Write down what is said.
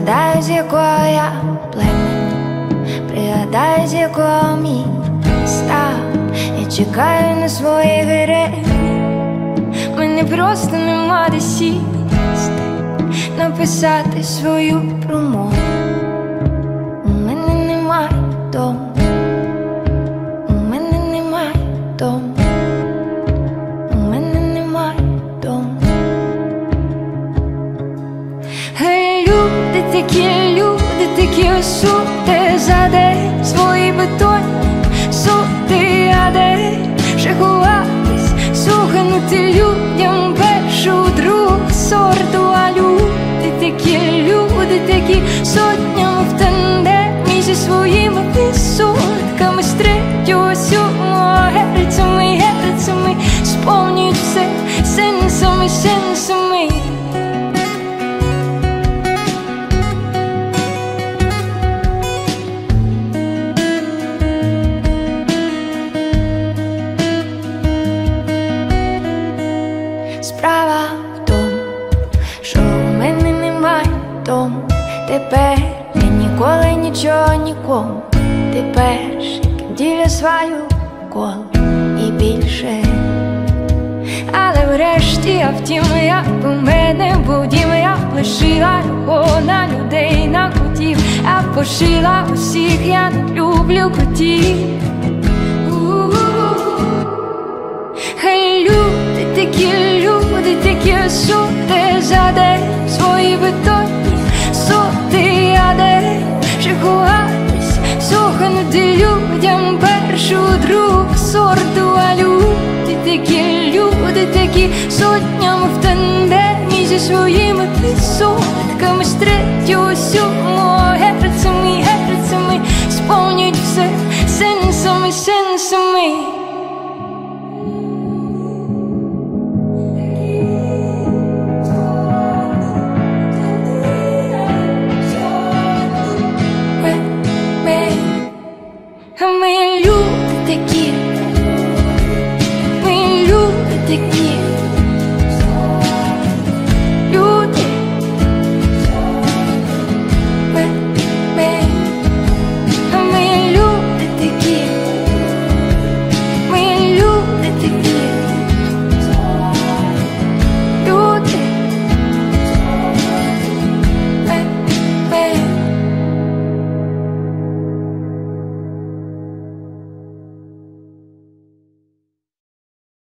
Пригадай, з якого я племені, пригадай, з якого міста. Я чекаю на своїх героїв. Мене просто нема де сісти, написати свою промову. У мене немає дому, у мене немає дому, у мене немає дому. Люди такі осуди за день свої бетонні суди, а де ще ховатись, суханути людям першу, другу сорту. А люди такі сотнями в тандемі зі своїми висотками, з третього, сьомого герцями, сповнюють все сенсами. Справа в тому, що у мене немає дому. Тепер я ніколи нічого нікому. Ти перший, ким діля свою коло і більше. Але врешті я втім, як у мене був дім, я лишила його на людей, на котів, а пошила усіх, я не люблю котів. Хай люди такі осуди за день свої бетонні суди, а де ще ховатись, суханути людям першу, другу сорту. А люди такі сотнями в тандемі зі своїми висотками, з третього, сьомого герцями, сповнюють все сенсами.